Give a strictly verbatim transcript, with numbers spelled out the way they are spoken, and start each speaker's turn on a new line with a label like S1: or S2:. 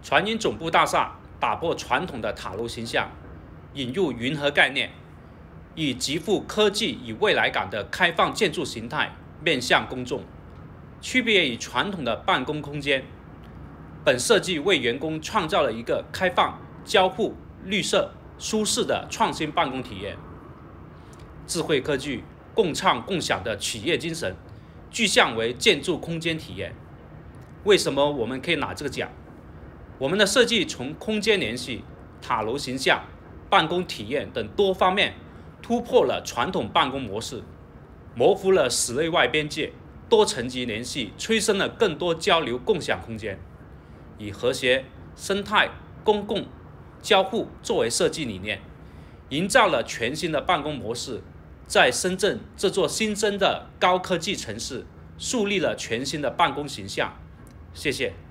S1: 传音总部大厦打破传统的塔楼形象，引入云和概念，以极富科技与未来感的开放建筑形态面向公众，区别于传统的办公空间。本设计为员工创造了一个开放、交互、绿色、舒适的创新办公体验。智慧科技共创共享的企业精神，具象为建筑空间体验。为什么我们可以拿这个奖？我们的设计从空间联系、塔楼形象、办公体验等多方面突破了传统办公模式，模糊了室内外边界，多层级联系催生了更多交流共享空间，以和谐、生态、公共、交互作为设计理念，营造了全新的办公模式，在深圳这座新生的高科技城市树立了全新的办公形象。谢谢。